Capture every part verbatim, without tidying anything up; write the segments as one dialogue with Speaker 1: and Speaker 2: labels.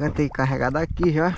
Speaker 1: Já tem carregado aqui já.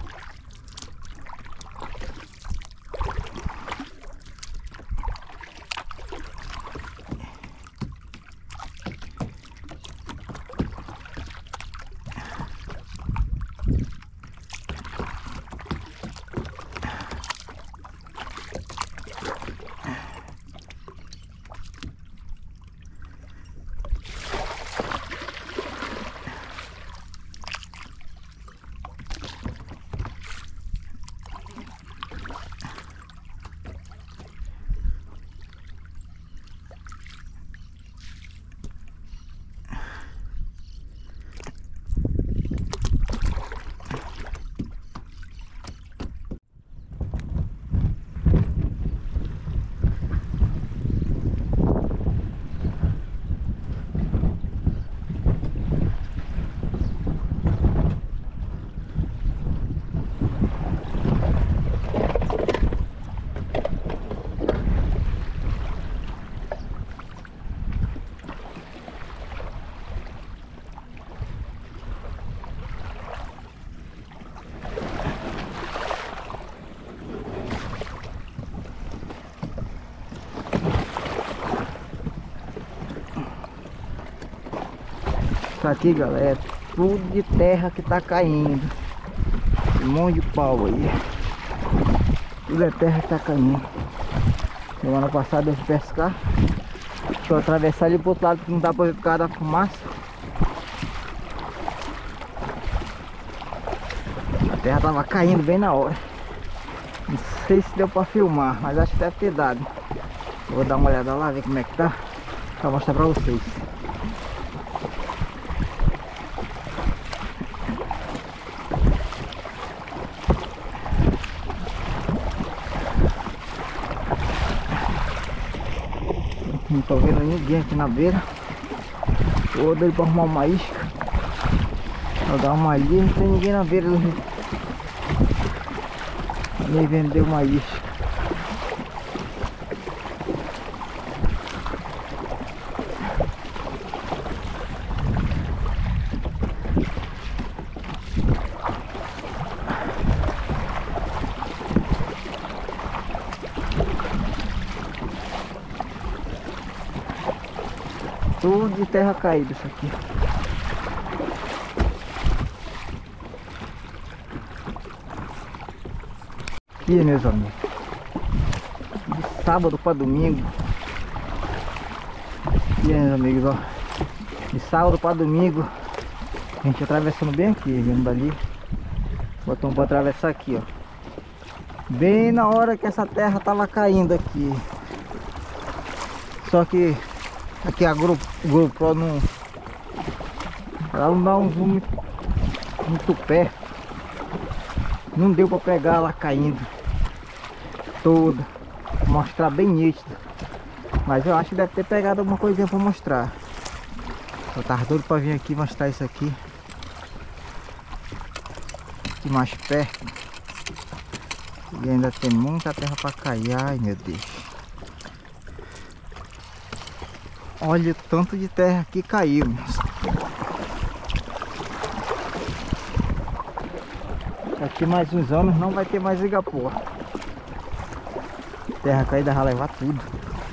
Speaker 1: Isso aqui, galera, tudo de terra que tá caindo. Um monte de pau aí. Tudo é terra que tá caindo. Semana passada eu fui pescar. Deixa eu atravessar ali pro outro lado que não dá pra ver por causa da fumaça. A terra tava caindo bem na hora. Não sei se deu pra filmar, mas acho que deve ter dado. Eu vou dar uma olhada lá, ver como é que tá, pra mostrar pra vocês. Não tô vendo ninguém aqui na beira. Tô doido pra arrumar uma isca. Vou dar uma ali, não tem ninguém na beira. Nem vendeu uma isca. Tudo de terra caída isso aqui. Aqui, meus amigos, de sábado para domingo. Aqui, meus amigos, ó, de sábado para domingo. A gente atravessando bem aqui, vindo dali. Botamos para atravessar aqui, ó, bem na hora que essa terra tava caindo aqui. Só que aqui a GoPro não, ela não dá um zoom muito, muito perto. Não deu para pegar ela caindo toda, mostrar bem nítido. Mas eu acho que deve ter pegado alguma coisinha para mostrar. Eu tava doido para vir aqui mostrar isso aqui, aqui mais perto. E ainda tem muita terra para cair. Ai, meu Deus. Olha o tanto de terra que caiu. Daqui mais uns anos não vai ter mais Igapó. Terra caída vai levar tudo.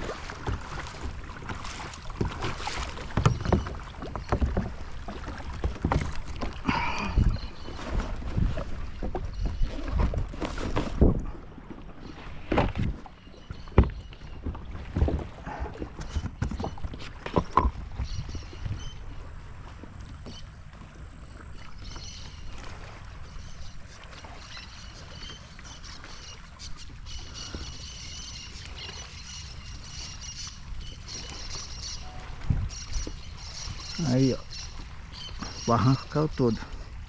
Speaker 1: Aí, ó, o barranco caiu todo.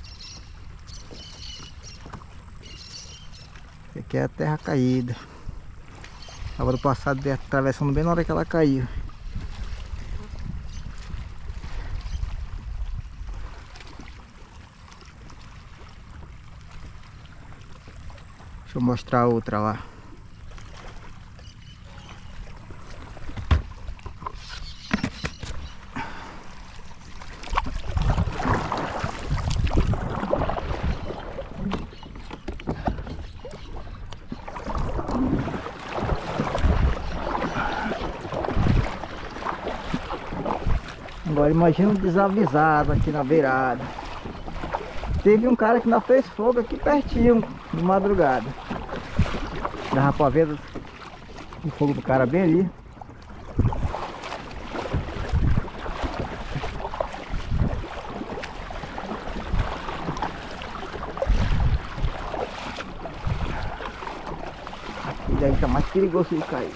Speaker 1: Aqui é a terra caída. Sábado passado, atravessando bem na hora que ela caiu. Deixa eu mostrar a outra lá. Agora imagina um desavisado aqui na beirada. Teve um cara que ainda fez fogo aqui pertinho, de madrugada. Dava pra ver o fogo do cara bem ali. E daí tá mais perigoso de cair.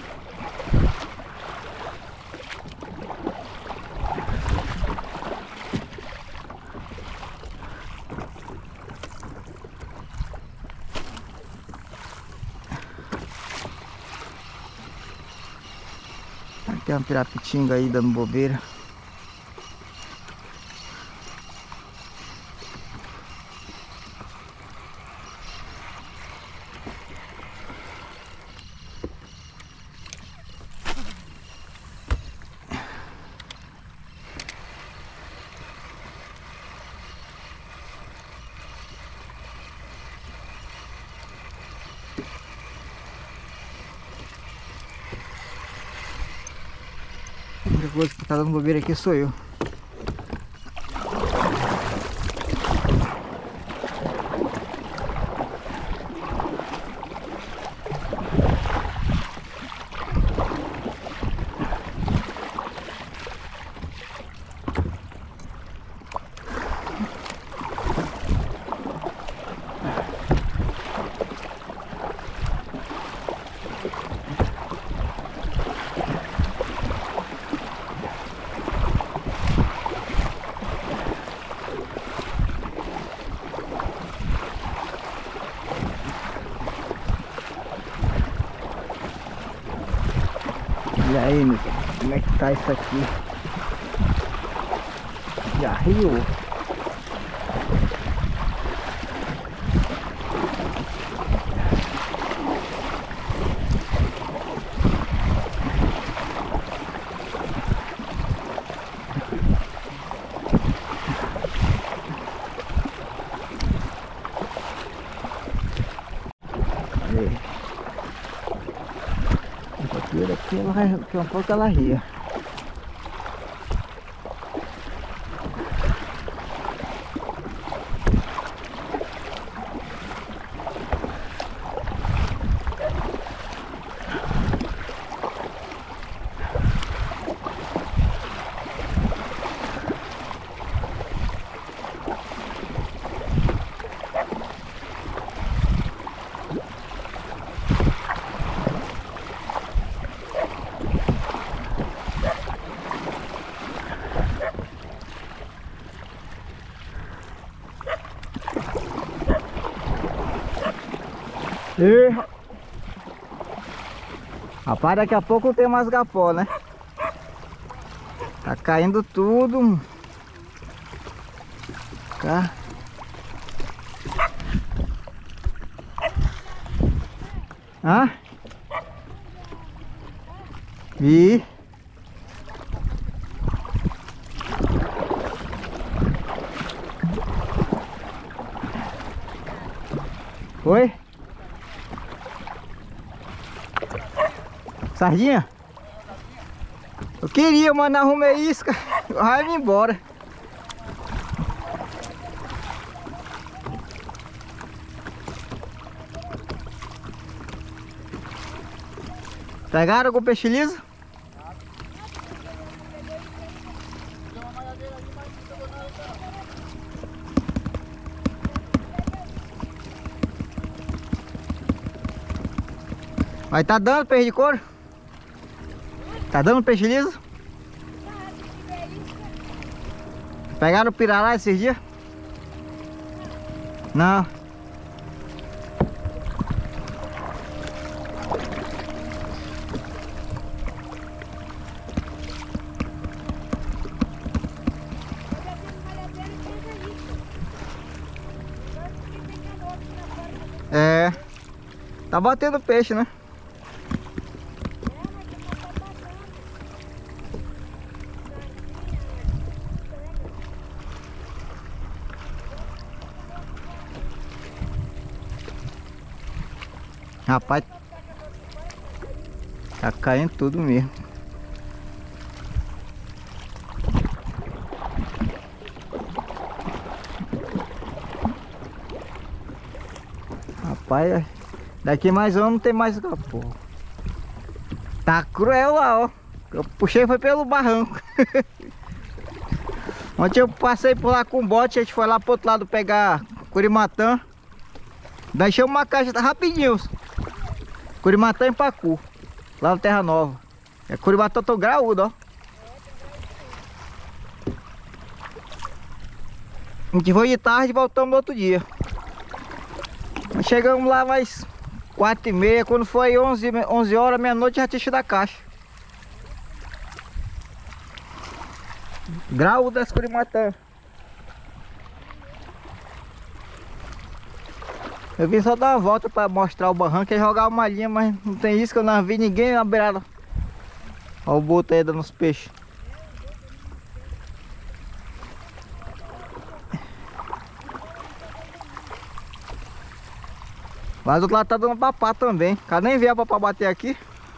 Speaker 1: Tem uma pirapitinga aí dando bobeira. A única coisa que tá dando bobeira aqui sou eu. Olha aí, meu, como é que tá isso aqui? Já riu. Aqui ela vai, daqui a um pouco ela ria. E... rapaz, daqui a pouco não tem mais gapó, né? Tá caindo tudo. Cá. Hã? Vi. Oi? Sardinha? Eu queria, mas não arrumei isca. Vai me embora. Pegaram algum peixe liso? Vai tá dando peixe de couro? Tá dando peixe liso? Pegaram o pirará esses dias? Não. É. Tá batendo peixe, né? Rapaz, tá caindo tudo mesmo. Rapaz, daqui mais um ano não tem mais porra. Tá cruel lá, ó. Eu puxei foi pelo barranco. Ontem eu passei por lá com o bote, a gente foi lá pro outro lado pegar curimatã. Deixei uma caixa rapidinho. Curimatã em Pacu, lá no Terra Nova. É curimatã tão graúdo, ó. A gente foi de tarde e voltamos no outro dia. Chegamos lá mais quatro e meia, quando foi onze, onze horas, meia-noite, já tinha enchido a caixa. Graúdo das curimatã. Eu vim só dar uma volta para mostrar o barranco e jogar uma linha, mas não tem isso que eu não vi ninguém na beirada. Olha o boto aí dando os peixes. Mas do outro lado tá dando papá também. Cara, nem vier pra bater aqui.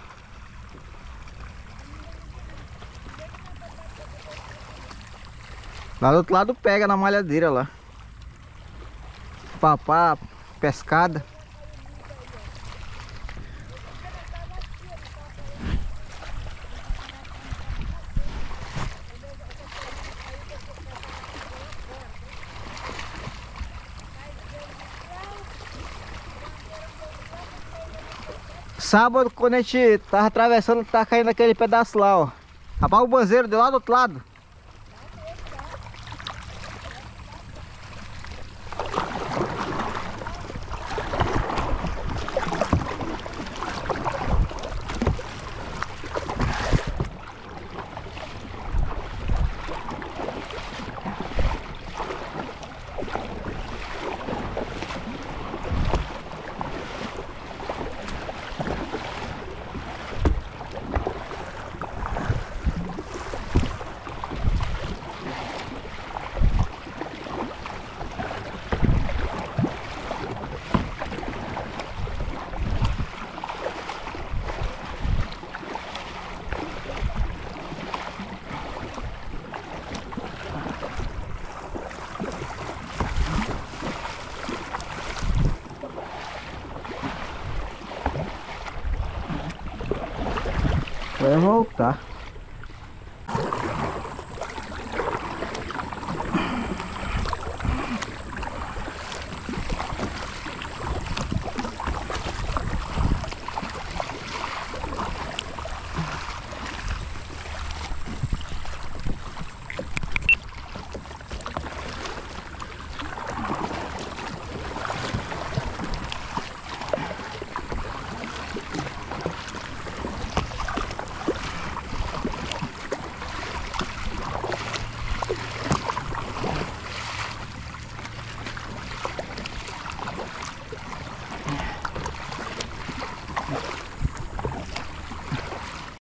Speaker 1: Lá do outro lado pega na malhadeira lá. Papá, pescada. Sábado, quando a gente tava atravessando, tá caindo aquele pedaço lá, ó. Rapaz, o banzeiro de lá do outro lado. Vai voltar.